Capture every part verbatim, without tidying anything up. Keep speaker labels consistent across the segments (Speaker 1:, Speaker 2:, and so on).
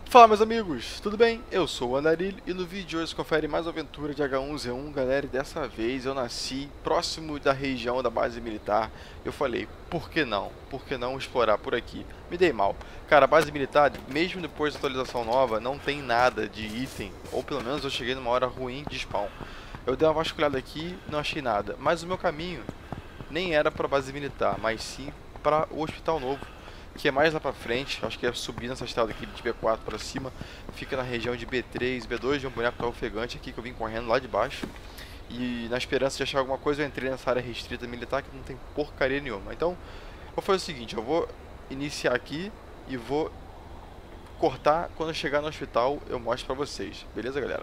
Speaker 1: Fala, meus amigos, tudo bem? Eu sou o Andarilho e no vídeo de hoje confere mais uma aventura de H um Z um, galera, e dessa vez eu nasci próximo da região da base militar. Eu falei, por que não? Por que não explorar por aqui? Me dei mal. Cara, a base militar, mesmo depois da atualização nova, não tem nada de item, ou pelo menos eu cheguei numa hora ruim de spawn. Eu dei uma vasculhada aqui, não achei nada, mas o meu caminho nem era para a base militar, mas sim para o hospital novo, que é mais lá pra frente. Acho que é subir nessa estrada aqui de B quatro pra cima. Fica na região de B três, B dois, de um boneco tá ofegante aqui que eu vim correndo lá de baixo. E na esperança de achar alguma coisa, eu entrei nessa área restrita militar que não tem porcaria nenhuma. Então, vou fazer o seguinte, eu vou iniciar aqui e vou cortar. Quando eu chegar no hospital, eu mostro pra vocês. Beleza, galera?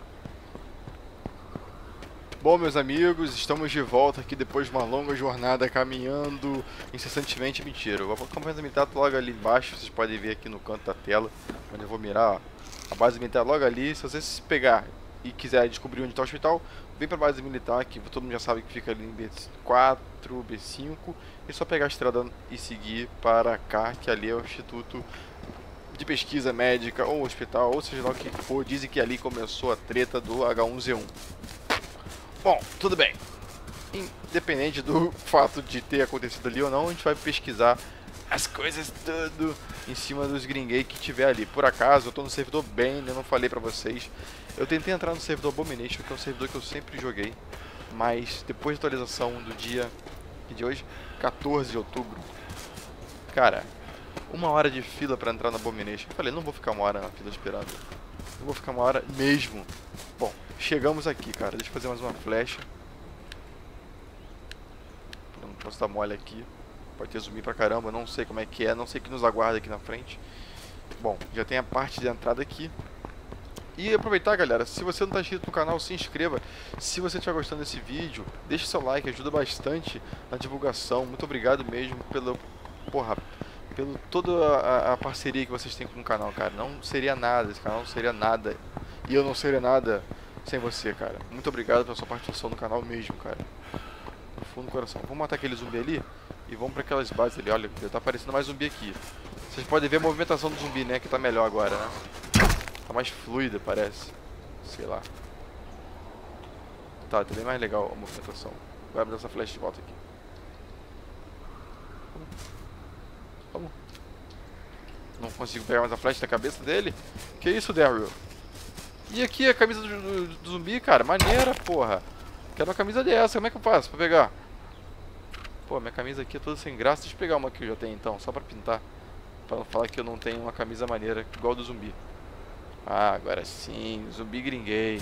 Speaker 1: Bom, meus amigos, estamos de volta aqui depois de uma longa jornada caminhando incessantemente. Mentira, o acampamento militar tá logo ali embaixo, vocês podem ver aqui no canto da tela, onde eu vou mirar, ó. A base militar logo ali. Se você se pegar e quiser descobrir onde está o hospital, vem pra base militar, que todo mundo já sabe que fica ali em B quatro, B cinco, e só pegar a estrada e seguir para cá, que ali é o Instituto de Pesquisa Médica, ou hospital, ou seja lá o que for. Dizem que ali começou a treta do H um Z um. Bom, tudo bem. Independente do fato de ter acontecido ali ou não, a gente vai pesquisar as coisas tudo em cima dos gringuei que tiver ali. Por acaso, eu tô no servidor bem, eu não falei pra vocês. Eu tentei entrar no servidor Abomination, que é um servidor que eu sempre joguei, mas depois da atualização do dia de hoje, quatorze de outubro, cara, uma hora de fila pra entrar no Abomination. Eu falei, não vou ficar uma hora na fila esperando. Não vou ficar uma hora mesmo. Bom, chegamos aqui, cara. Deixa eu fazer mais uma flecha. Não posso dar mole aqui. Pode ter zumbi pra caramba. Não sei como é que é. Não sei o que nos aguarda aqui na frente. Bom, já tem a parte de entrada aqui. E aproveitar, galera, se você não está inscrito no canal, se inscreva. Se você estiver gostando desse vídeo, deixe seu like, ajuda bastante na divulgação. Muito obrigado mesmo pelo... Porra... Pelo toda a, a parceria que vocês têm com o canal, cara. Não seria nada, esse canal não seria nada. E eu não seria nada sem você, cara. Muito obrigado pela sua participação no canal mesmo, cara. No fundo do coração. Vamos matar aquele zumbi ali e vamos para aquelas bases ali. Olha, tá aparecendo mais zumbi aqui. Vocês podem ver a movimentação do zumbi, né? Que tá melhor agora, né? Tá mais fluida, parece. Sei lá. Tá, tá bem mais legal a movimentação. Vai abrir essa flecha de volta aqui. Vamos. Não consigo pegar mais a flecha da cabeça dele. Que isso, Daryl? E aqui a camisa do, do, do zumbi, cara. Maneira, porra. Quero uma camisa dessa. Como é que eu faço pra pegar? Pô, minha camisa aqui é toda sem graça. Deixa eu pegar uma que eu já tenho então, só pra pintar. Pra não falar que eu não tenho uma camisa maneira igual a do zumbi. Ah, agora sim. Zumbi gringuei.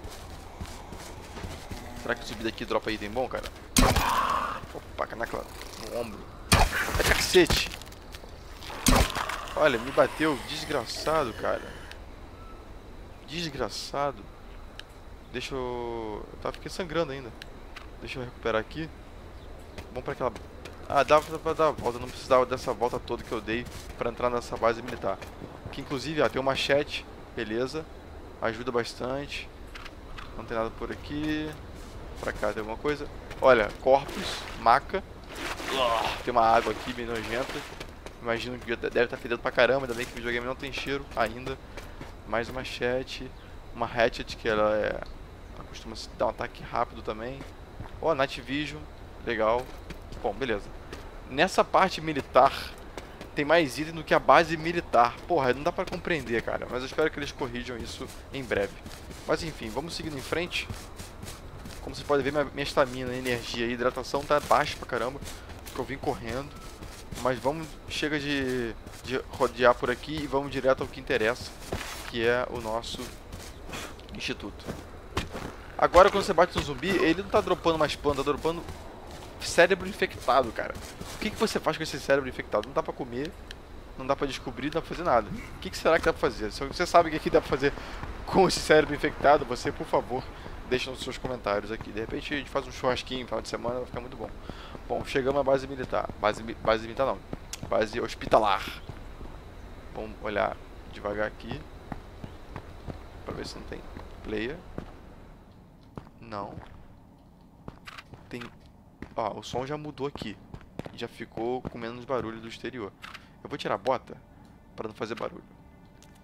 Speaker 1: Será que o zumbi daqui dropa item bom, cara? Opa, canaca no ombro. É cacete. Olha, me bateu, desgraçado, cara. Desgraçado. Deixa eu... Eu tava fiquei sangrando ainda. Deixa eu recuperar aqui. Vamos pra aquela... Ah, dá pra dar a volta. Não precisava dessa volta toda que eu dei pra entrar nessa base militar. Que inclusive, ó, tem um machete. Beleza. Ajuda bastante. Não tem nada por aqui. Pra cá tem alguma coisa. Olha, corpos, maca. Tem uma água aqui bem nojenta. Imagino que deve estar fedendo pra caramba. Ainda bem que o videogame não tem cheiro ainda. Mais uma machete. Uma hatchet, que ela é... Ela costuma dar um ataque rápido também. Ó, oh, Night Vision. Legal. Bom, beleza. Nessa parte militar tem mais item do que a base militar. Porra, não dá pra compreender, cara. Mas eu espero que eles corrijam isso em breve. Mas enfim, vamos seguindo em frente. Como vocês podem ver, minha estamina, energia e hidratação tá baixa pra caramba. Porque eu vim correndo. Mas vamos, chega de, de rodear por aqui e vamos direto ao que interessa, que é o nosso instituto. Agora quando você bate no zumbi, ele não tá dropando mais pano, tá dropando cérebro infectado, cara. O que, que você faz com esse cérebro infectado? Não dá pra comer, não dá pra descobrir, não dá pra fazer nada. O que, que será que dá pra fazer? Se você sabe o que, que dá pra fazer com esse cérebro infectado, você, por favor, deixa nos seus comentários aqui. De repente a gente faz um churrasquinho no final de semana, vai ficar muito bom. Bom, chegamos à base militar. Base, base militar não. Base hospitalar. Vamos olhar devagar aqui. Pra ver se não tem player. Não. Tem... Ó, o som já mudou aqui. Já ficou com menos barulho do exterior. Eu vou tirar a bota pra não fazer barulho.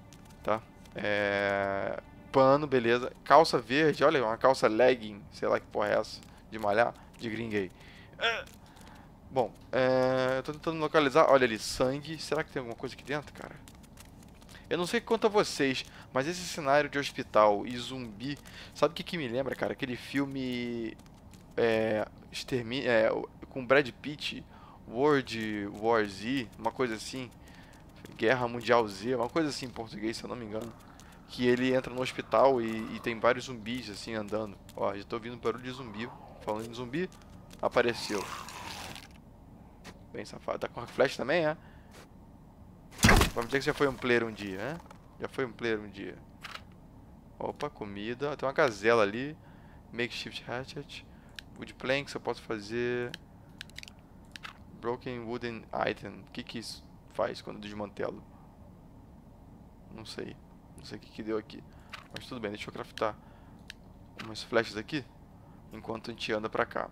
Speaker 1: tá? É... Pano, beleza. Calça verde, olha, uma calça legging, sei lá que porra é essa, de malhar, de gringuei. É. Bom, é... eu tô tentando localizar, olha ali, sangue. Será que tem alguma coisa aqui dentro, cara? Eu não sei quanto a vocês, mas esse cenário de hospital e zumbi, sabe o que que me lembra, cara? Aquele filme é, extermi é, com Brad Pitt, World War Z, uma coisa assim, Guerra Mundial Z, uma coisa assim em português, se eu não me engano. Que ele entra no hospital e, e tem vários zumbis assim andando. Ó, já tô ouvindo barulho de zumbi. Falando em zumbi, apareceu. Bem safado. Tá com a flash também, é? Vamos dizer que já foi um player um dia, né? Já foi um player um dia. Opa, comida. Tem uma gazela ali. Makeshift hatchet. Wood planks, eu posso fazer... Broken wooden item. O que que isso faz quando eu desmantelo? Não sei. Não sei o que que deu aqui. Mas tudo bem, deixa eu craftar umas flechas aqui. Enquanto a gente anda pra cá.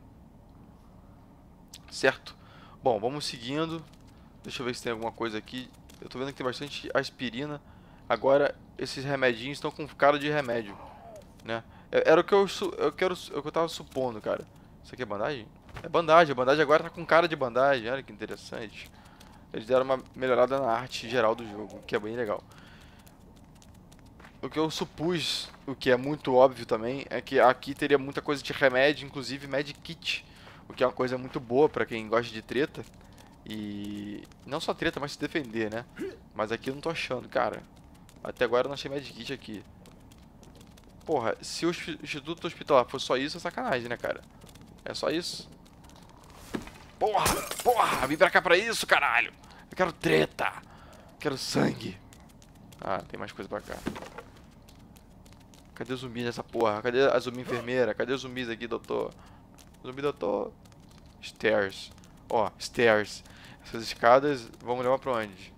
Speaker 1: Certo? Bom, vamos seguindo. Deixa eu ver se tem alguma coisa aqui. Eu tô vendo que tem bastante aspirina. Agora, esses remedinhos estão com cara de remédio, né? Era o que eu, eu, quero, é o que eu tava supondo, cara. Isso aqui é bandagem? É bandagem. A bandagem agora tá com cara de bandagem. Olha que interessante. Eles deram uma melhorada na arte geral do jogo, que é bem legal. O que eu supus, o que é muito óbvio também, é que aqui teria muita coisa de remédio, inclusive medkit. O que é uma coisa muito boa pra quem gosta de treta. E não só treta, mas se defender, né? Mas aqui eu não tô achando, cara. Até agora eu não achei medkit aqui. Porra, se o Instituto Hospitalar fosse só isso, é sacanagem, né, cara? É só isso. Porra, porra, vim pra cá pra isso, caralho. Eu quero treta. Quero sangue. Ah, tem mais coisa pra cá. Cadê o zumbi nessa porra? Cadê a zumbi enfermeira? Cadê os zumbis aqui, doutor? Zumbi, doutor. Stairs. Ó, oh, stairs. Essas escadas vão me levar pra onde?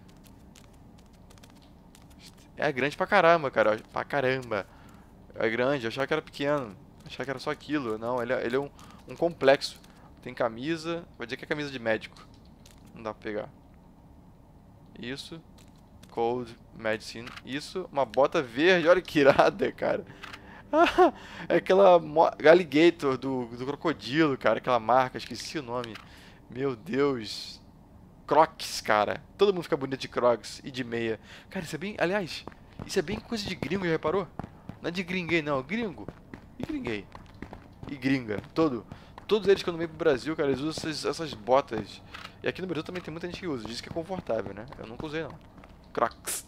Speaker 1: É grande pra caramba, cara. Pra caramba. É grande. Eu achava que era pequeno. Eu achava que era só aquilo. Não, ele é, ele é um, um complexo. Tem camisa. Vou dizer que é camisa de médico. Não dá pra pegar. Isso. Cold Medicine. Isso. Uma bota verde. Olha que irada, cara. É aquela alligator do, do crocodilo, cara. Aquela marca. Esqueci o nome. Meu Deus. Crocs, cara. Todo mundo fica bonito de Crocs e de meia. Cara, isso é bem... Aliás, isso é bem coisa de gringo, já reparou? Não é de gringuei, não. Gringo. E gringuei. E gringa. Todo. Todos eles, quando vêm pro Brasil, cara, eles usam essas, essas botas. E aqui no Brasil também tem muita gente que usa. Diz que é confortável, né? Eu nunca usei, não. Crocs.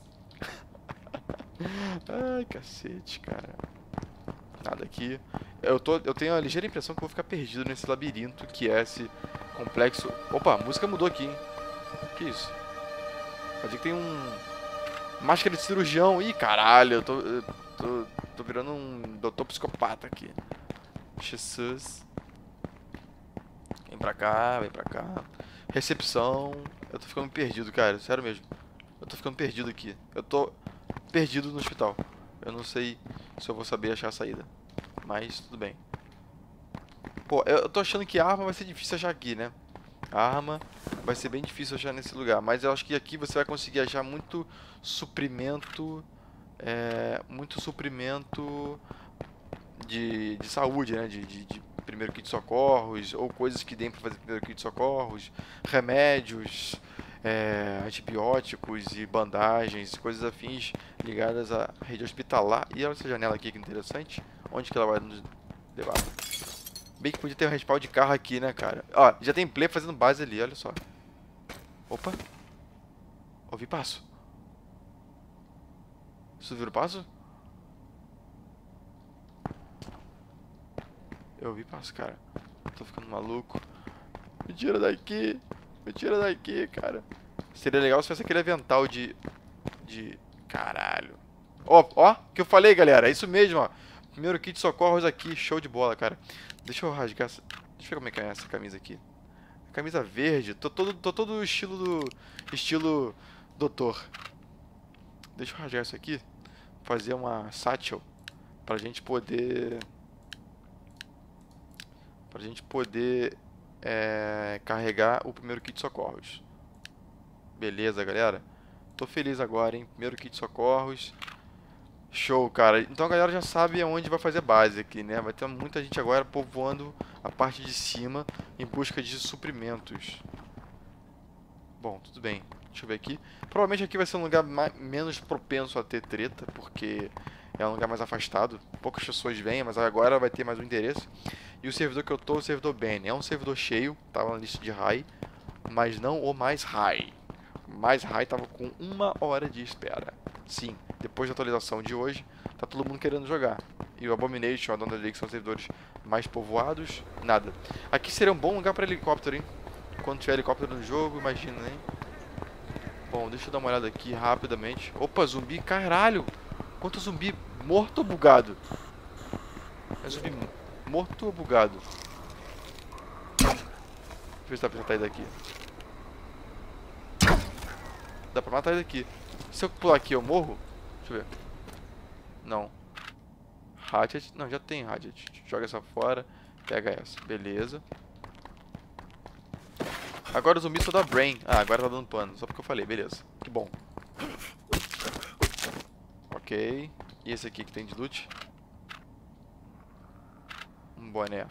Speaker 1: Ai, cacete, cara. Nada aqui. Eu, tô, eu tenho a ligeira impressão que eu vou ficar perdido nesse labirinto que é esse complexo... Opa, a música mudou aqui, hein? Que isso? Pode dizer que tem um... Máscara de cirurgião. Ih, caralho, eu tô, eu tô, tô virando um doutor psicopata aqui. Jesus. Vem pra cá, vem pra cá. Recepção. Eu tô ficando perdido, cara, sério mesmo. Eu tô ficando perdido aqui. Eu tô perdido no hospital. Eu não sei se eu vou saber achar a saída. Mas tudo bem. Pô, eu tô achando que a arma vai ser difícil achar aqui, né? A arma vai ser bem difícil achar nesse lugar. Mas eu acho que aqui você vai conseguir achar muito suprimento. É, muito suprimento de, de saúde, né? De, de, de primeiro kit de socorros. Ou coisas que deem pra fazer primeiro kit de socorros. Remédios. É, antibióticos e bandagens, coisas afins ligadas à rede hospitalar. E olha essa janela aqui que interessante. Onde que ela vai nos levar? Bem que podia ter um respawn de carro aqui, né, cara? Ó, já tem play fazendo base ali, olha só. Opa. Ouvi passo. Você viu o passo? Eu ouvi passo, cara. Tô ficando maluco. Me tira daqui. Me tira daqui, cara. Seria legal se fosse aquele avental de... De... Caralho. Ó, ó, o que eu falei, galera. É isso mesmo, ó. Primeiro kit de socorros aqui. Show de bola, cara. Deixa eu rasgar essa... Deixa eu ver como é que é essa camisa aqui. Camisa verde. Tô todo, tô todo estilo do... Estilo... Doutor. Deixa eu rasgar isso aqui. Fazer uma satchel. Pra gente poder... Pra gente poder... É, carregar o primeiro kit de socorros. Beleza, galera. Tô feliz agora, hein? Primeiro kit de socorros. Show, cara. Então a galera já sabe aonde vai fazer base aqui, né? Vai ter muita gente agora povoando a parte de cima em busca de suprimentos. Bom, tudo bem. Deixa eu ver aqui. Provavelmente aqui vai ser um lugar mais, menos propenso a ter treta, porque é um lugar mais afastado. Poucas pessoas vêm, mas agora vai ter mais um interesse. E o servidor que eu tô é o servidor Ben. É um servidor cheio, tava na lista de high, mas não o mais high. O mais high tava com uma hora de espera. Sim, depois da atualização de hoje, tá todo mundo querendo jogar. E o Abomination, a Dawn of the Day, que são os servidores mais povoados, nada. Aqui seria um bom lugar para helicóptero, hein? Quando tiver helicóptero no jogo, imagina, hein? Bom, deixa eu dar uma olhada aqui rapidamente. Opa, zumbi, caralho! Quanto zumbi morto ou bugado? É zumbi morto ou bugado? Deixa eu ver se dá pra matar ele daqui. Dá pra matar ele daqui. Se eu pular aqui, eu morro? Deixa eu ver. Não. Hatchet. Não, já tem Hatchet. Joga essa fora. Pega essa. Beleza. Agora o zumbi só dá brain. Ah, agora tá dando pano. Só porque eu falei. Beleza. Que bom. Ok. E esse aqui que tem de loot? Um boné.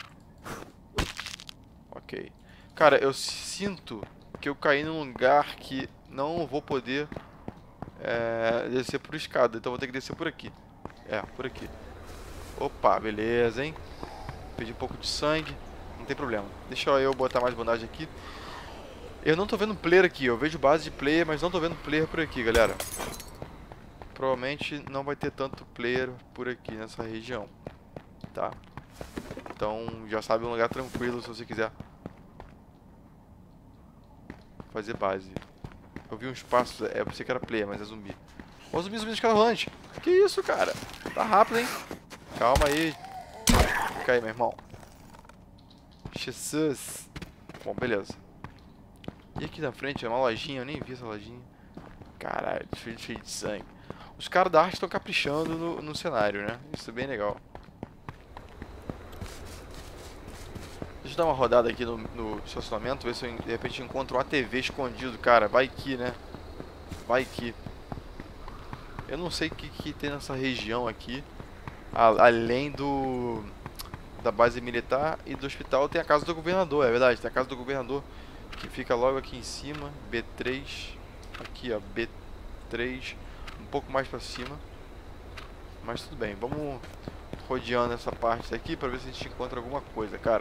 Speaker 1: Ok. Cara, eu sinto que eu caí num lugar que não vou poder é, descer por escada. Então vou ter que descer por aqui. É, por aqui. Opa, beleza, hein? Perdi um pouco de sangue. Não tem problema. Deixa eu botar mais bandagem aqui. Eu não tô vendo player aqui. Eu vejo base de player, mas não tô vendo player por aqui, galera. Provavelmente não vai ter tanto player por aqui nessa região. Tá? Então já sabe um lugar tranquilo se você quiser fazer base. Eu vi uns passos. É, eu pensei que era player, mas é zumbi. Ó, zumbi, zumbi de escada rolante. Que isso, cara? Tá rápido, hein? Calma aí. Fica aí, meu irmão. Jesus. Bom, beleza. E aqui na frente é uma lojinha. Eu nem vi essa lojinha. Caralho, cheio, cheio de sangue. Os caras da arte estão caprichando no, no cenário, né? Isso é bem legal. Deixa eu dar uma rodada aqui no, no estacionamento. Ver se eu de repente encontro uma T V escondido. Cara, vai que, né? Vai que. Eu não sei o que, que tem nessa região aqui. A, além do da base militar e do hospital, tem a casa do governador. É verdade, tem a casa do governador que fica logo aqui em cima. B três. Aqui, ó. B três. Um pouco mais pra cima. Mas tudo bem. Vamos rodeando essa parte aqui pra ver se a gente encontra alguma coisa, cara.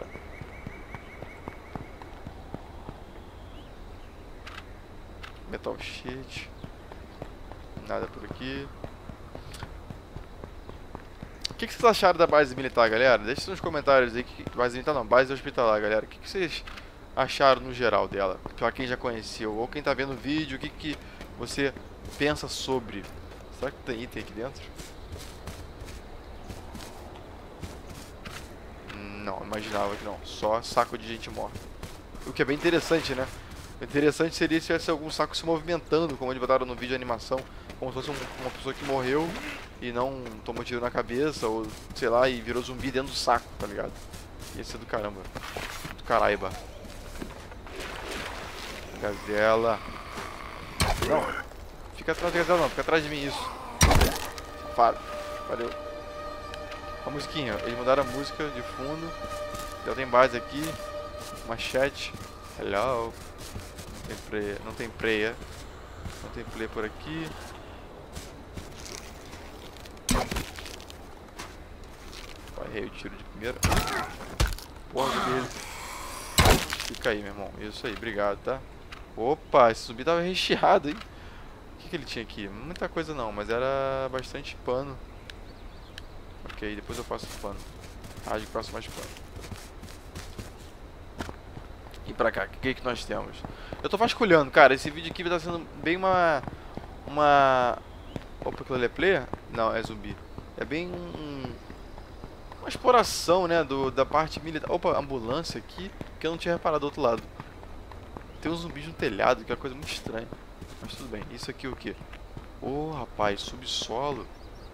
Speaker 1: Metal sheet. Nada por aqui. O que, que vocês acharam da base militar, galera? Deixa nos comentários aí. Que, base militar não, base hospitalar, galera. O que, que vocês acharam no geral dela? Pra quem já conheceu, ou quem tá vendo o vídeo, o que, que você pensa sobre? Será que tem item aqui dentro? Não, imaginava que não. Só saco de gente morta. O que é bem interessante, né? O interessante seria se tivesse algum saco se movimentando, como eles botaram no vídeo de animação, como se fosse um, uma pessoa que morreu e não tomou tiro na cabeça, ou sei lá, e virou zumbi dentro do saco, tá ligado? Ia ser do caramba. Do caraiba. Gazela. Não. Fica atrás da gazela não, fica atrás de mim isso. Safado. Valeu. A musiquinha, eles mudaram a música de fundo. Já tem base aqui. Machete. Hello. Não tem play, não tem player. Não tem play por aqui. Errei o tiro de primeira. Porra dele. Fica aí, meu irmão. Isso aí, obrigado, tá? Opa, esse zumbi tava recheado, hein? O que, que ele tinha aqui? Muita coisa não, mas era bastante pano. Ok, depois eu passo pano. Ah, eu passo mais pano. E pra cá, o que, que nós temos? Eu tô vasculhando, cara. Esse vídeo aqui vai estar sendo bem uma... Uma... Opa, aquilo ali é player? Não, é zumbi. É bem um... Uma exploração, né, do, da parte militar. Opa, ambulância aqui, que eu não tinha reparado do outro lado. Tem uns zumbis no telhado, que é uma coisa muito estranha. Mas tudo bem, isso aqui é o que? Ô, oh, rapaz, subsolo.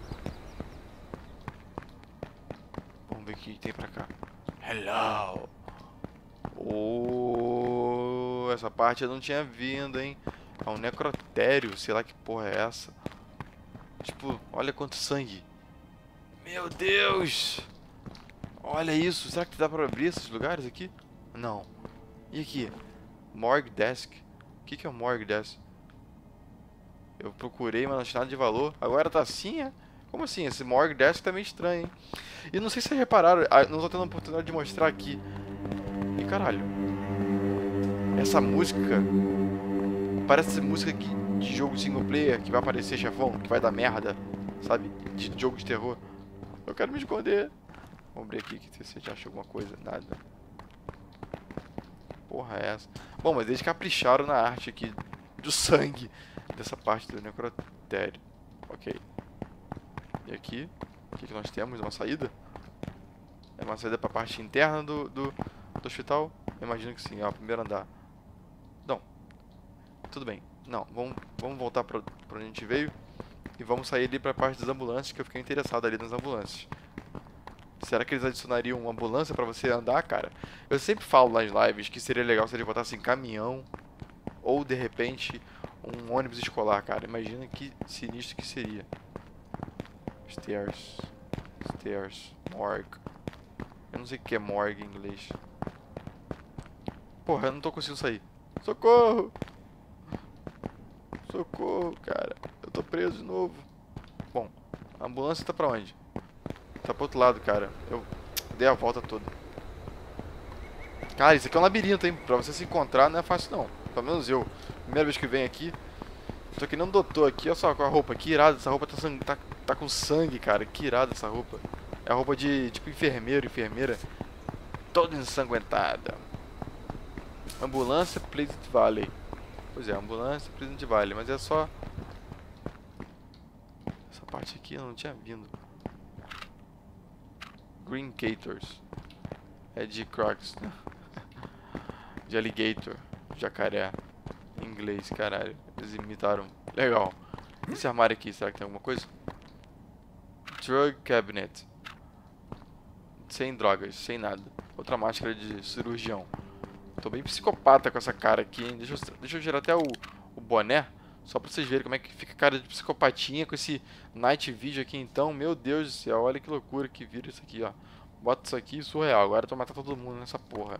Speaker 1: Vamos ver o que tem pra cá. Hello. Oh, essa parte eu não tinha vindo, hein. É um necrotério, sei lá que porra é essa. Tipo, olha quanto sangue. Meu Deus! Olha isso, será que dá pra abrir esses lugares aqui? Não. E aqui? Morgue Desk. O que que é o Morgue Desk? Eu procurei, mas não tinha nada de valor. Agora tá assim, é? Como assim? Esse Morgue Desk tá meio estranho, hein? E não sei se vocês repararam, não tô tendo a oportunidade de mostrar aqui. E caralho. Essa música parece música de jogo single player, que vai aparecer chefão, que vai dar merda, sabe? De jogo de terror. Eu quero me esconder. Vamos abrir aqui, que se você acha alguma coisa. Nada. Porra é essa? Bom, mas eles capricharam na arte aqui do sangue dessa parte do necrotério. Ok. E aqui, o que, que nós temos? Uma saída? É uma saída para a parte interna do, do, do hospital? Eu imagino que sim, ó, primeiro andar. Não. Tudo bem. Não, vamos, vamos voltar para onde a gente veio. E vamos sair ali para a parte das ambulâncias, que eu fiquei interessado ali nas ambulâncias. Será que eles adicionariam uma ambulância para você andar, cara? Eu sempre falo nas lives que seria legal se eles botassem caminhão ou, de repente, um ônibus escolar, cara. Imagina que sinistro que seria. Stairs. Stairs. Morgue. Eu não sei o que é morgue em inglês. Porra, eu não tô conseguindo sair. Socorro! Socorro, cara. Eu tô preso de novo. Bom, a ambulância tá pra onde? Tá pro outro lado, cara. Eu dei a volta toda. Cara, isso aqui é um labirinto, hein? Pra você se encontrar não é fácil, não. Pelo menos eu. Primeira vez que venho aqui. Tô que nem um doutor aqui. Olha só com a roupa. Que irada. Essa roupa tá, sang... tá, tá com sangue, cara. Que irada essa roupa. É a roupa de, tipo, enfermeiro, enfermeira. Toda ensanguentada. Ambulância Pleasant Valley. Pois é, ambulância Pleasant Valley. Mas é só... essa parte aqui eu não tinha vindo. Green Gators. É de Crocs. De Alligator. Jacaré. Em inglês, caralho. Eles imitaram. Legal. Esse armário aqui, será que tem alguma coisa? Drug Cabinet. Sem drogas, sem nada. Outra máscara de cirurgião. Tô bem psicopata com essa cara aqui, hein? Deixa eu, deixa eu girar até o, o boné. Só pra vocês verem como é que fica a cara de psicopatinha com esse Night Vision aqui, então. Meu Deus do céu, olha que loucura que vira isso aqui, ó. Bota isso aqui, surreal. Agora eu tô matando todo mundo nessa porra.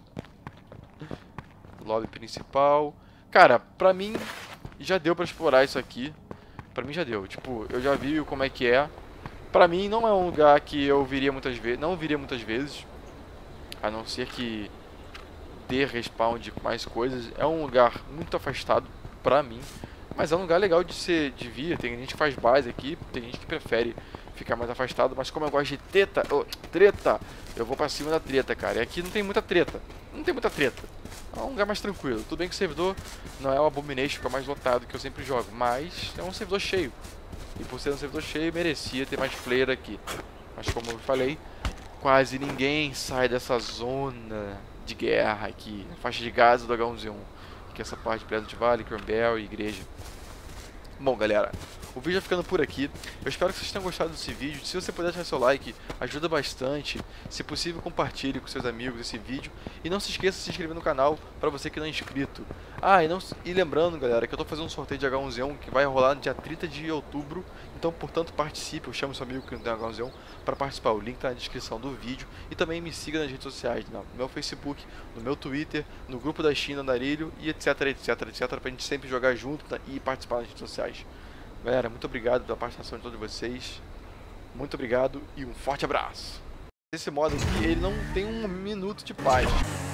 Speaker 1: Lobby principal. Cara, pra mim, já deu pra explorar isso aqui. Pra mim já deu. Tipo, eu já vi como é que é. Pra mim não é um lugar que eu viria muitas vezes. Não viria muitas vezes. A não ser que dê respawn de mais coisas. É um lugar muito afastado pra mim. Mas é um lugar legal de ser, de vir. Tem gente que faz base aqui. Tem gente que prefere ficar mais afastado. Mas como eu gosto de treta, oh, treta, eu vou pra cima da treta, cara. E aqui não tem muita treta. Não tem muita treta. É um lugar mais tranquilo. Tudo bem que o servidor não é o Abomination, fica mais lotado que eu sempre jogo. Mas é um servidor cheio. E por ser um servidor cheio, merecia ter mais player aqui. Mas como eu falei, quase ninguém sai dessa zona de guerra aqui. A faixa de Gaza do H um Z um. Que é essa parte de Pleasant Valley, Cranberry e Igreja. Bom, galera, o vídeo vai ficando por aqui. Eu espero que vocês tenham gostado desse vídeo. Se você puder deixar seu like, ajuda bastante. Se possível, compartilhe com seus amigos esse vídeo. E não se esqueça de se inscrever no canal para você que não é inscrito. Ah, e, não, e lembrando, galera, que eu tô fazendo um sorteio de H um Z um que vai rolar no dia trinta de outubro. Então, portanto, participe. Eu chamo seu amigo que não tem H um Z um para participar. O link tá na descrição do vídeo. E também me siga nas redes sociais, no meu Facebook, no meu Twitter, no grupo da China, Andarilho e etc, etc, etc, pra gente sempre jogar junto e participar nas redes sociais. Galera, muito obrigado pela participação de todos vocês. Muito obrigado e um forte abraço. Esse modo aqui, ele não tem um minuto de paz.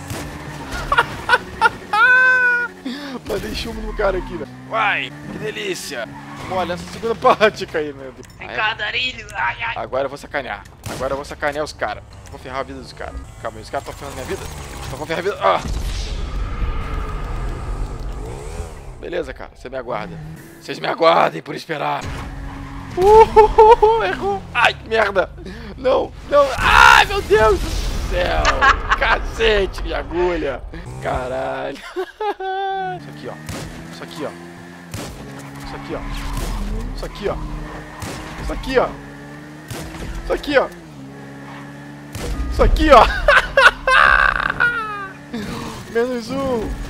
Speaker 1: Mandei chumbo no cara aqui, né? Vai, que delícia. Olha, essa segunda parte caiu, meu Deus.
Speaker 2: Ai, ai.
Speaker 1: Agora eu vou sacanear. Agora eu vou sacanear os caras. Vou ferrar a vida dos caras. Calma aí, os caras estão ferrando minha vida. Estão ferrando a vida. Ah! Beleza, cara, você me aguarda. Vocês me aguardem por esperar. Uh, errou. Ai, que merda. Não, não. Ai, meu Deus do céu. Cacete de agulha. Caralho. Isso aqui, ó. Isso aqui, ó. Isso aqui, ó. Isso aqui, ó. Isso aqui, ó. Isso aqui, ó. Isso aqui, ó. Menos um.